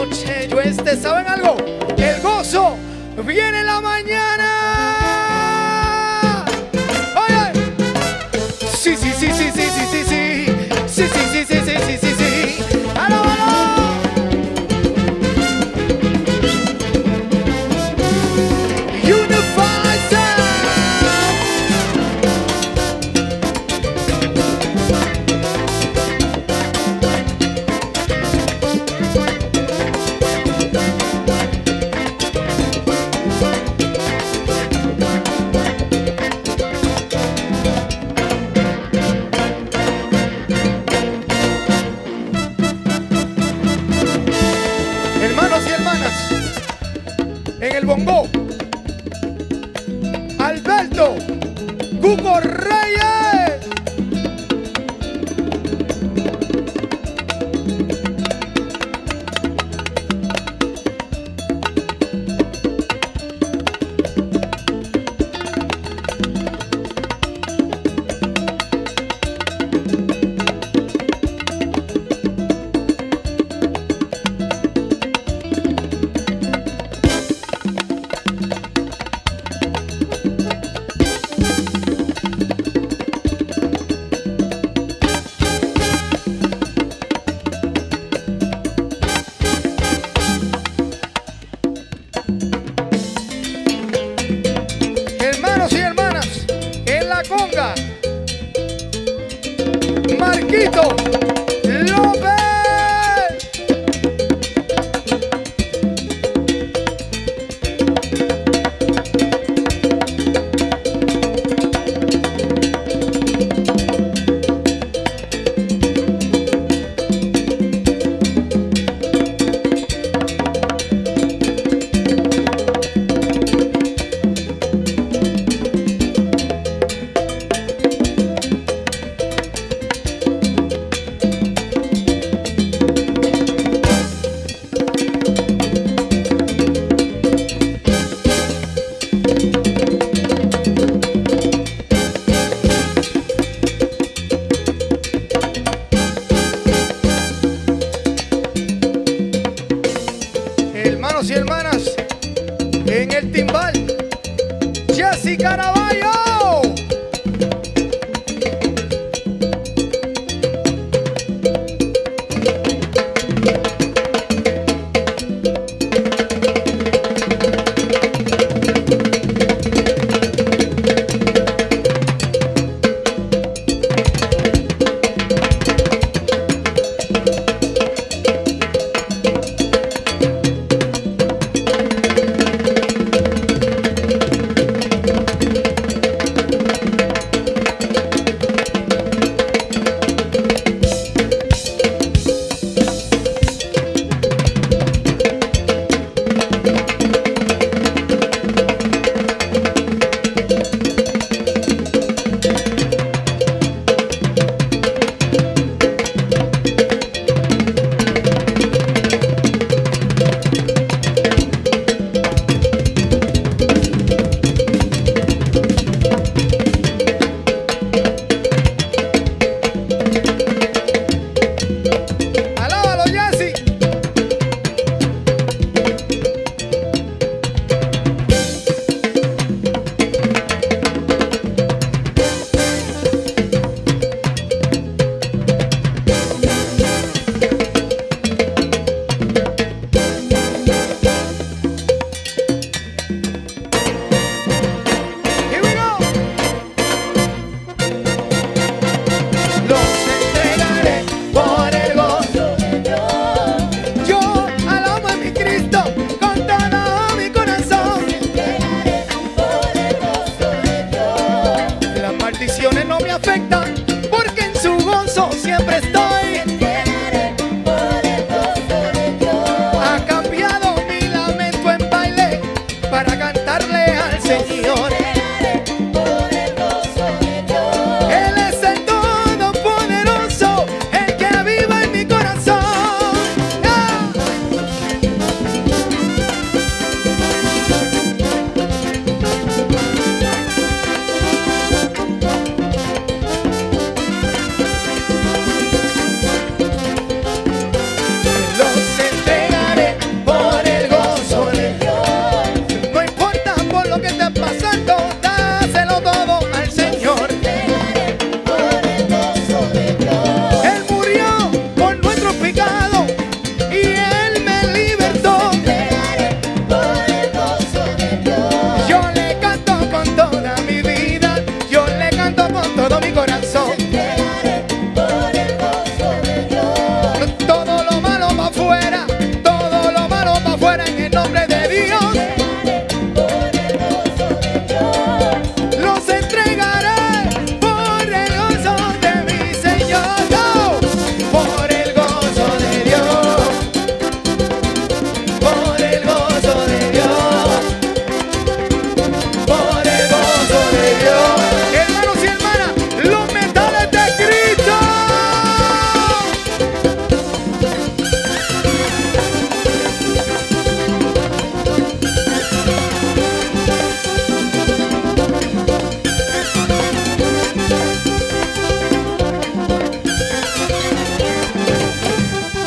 noche. Yo ¿saben algo? El gozo viene en la mañana. Oye. Sí, sí, sí, sí, sí, sí, sí, sí. Sí, sí, sí, sí, sí, sí, sí, sí. ¡Aló, aló! Unified Sound. Hermanos y hermanas, en el bongo, Alberto Cuco Reyes. Hermanos y hermanas, en la conga, Marquito López. Hermanos y hermanas, en el timbal, Jessy Caraballo.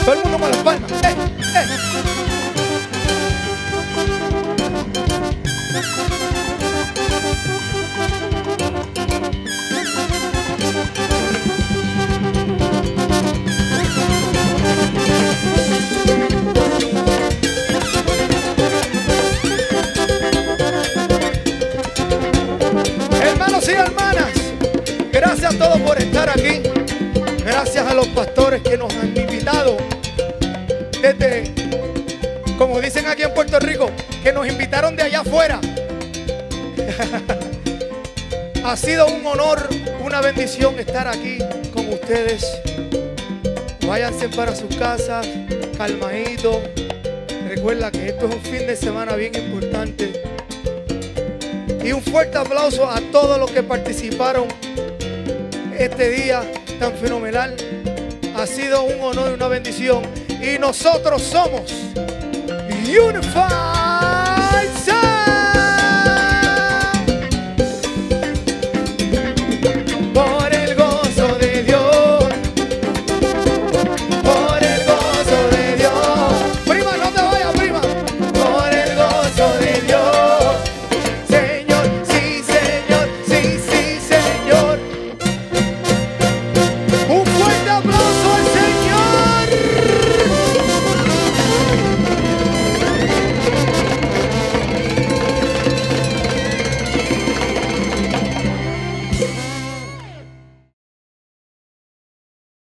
Todo el mundo con las palmas. Hermanos y hermanas, gracias a todos por estar aquí. Gracias a los pastores que nos han invitado desde, como dicen aquí en Puerto Rico, que nos invitaron de allá afuera. Ha sido un honor, una bendición estar aquí con ustedes. Váyanse para sus casas, calmadito. Recuerda que esto es un fin de semana bien importante. Y un fuerte aplauso a todos los que participaron este día tan fenomenal. Ha sido un honor y una bendición. Y nosotros somos Unified.